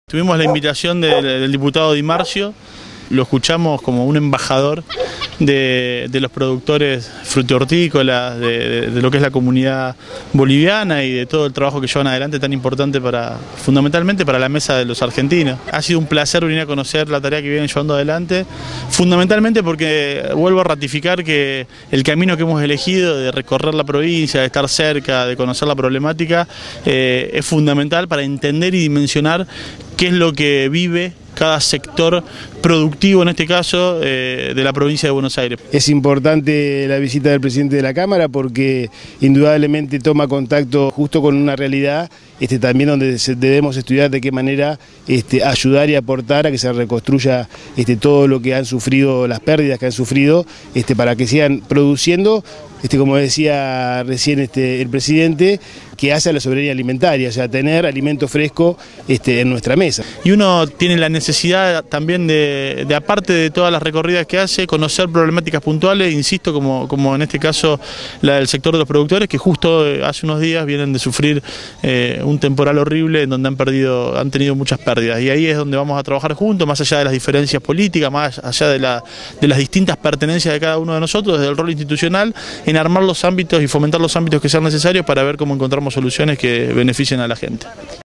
Tuvimos la invitación del diputado Di Marcio, lo escuchamos como un embajador de los productores frutihortícolas, de lo que es la comunidad boliviana y de todo el trabajo que llevan adelante tan importante fundamentalmente para la mesa de los argentinos. Ha sido un placer venir a conocer la tarea que vienen llevando adelante, fundamentalmente porque vuelvo a ratificar que el camino que hemos elegido de recorrer la provincia, de estar cerca, de conocer la problemática, es fundamental para entender y dimensionar qué es lo que vive cada sector productivo, en este caso, de la provincia de Buenos Aires. Es importante la visita del presidente de la Cámara porque indudablemente toma contacto justo con una realidad también donde debemos estudiar de qué manera ayudar y aportar a que se reconstruya todo lo que han sufrido, las pérdidas que han sufrido, para que sigan produciendo, como decía recién el presidente, que hace a la soberanía alimentaria, o sea, tener alimento fresco en nuestra mesa. Y uno tiene la necesidad también de aparte de todas las recorridas que hace, conocer problemáticas puntuales, insisto, como en este caso la del sector de los productores, que justo hace unos días vienen de sufrir un temporal horrible en donde han tenido muchas pérdidas. Y ahí es donde vamos a trabajar juntos, más allá de las diferencias políticas, más allá de las distintas pertenencias de cada uno de nosotros, desde el rol institucional, en armar los ámbitos y fomentar los ámbitos que sean necesarios para ver cómo encontramos soluciones que beneficien a la gente.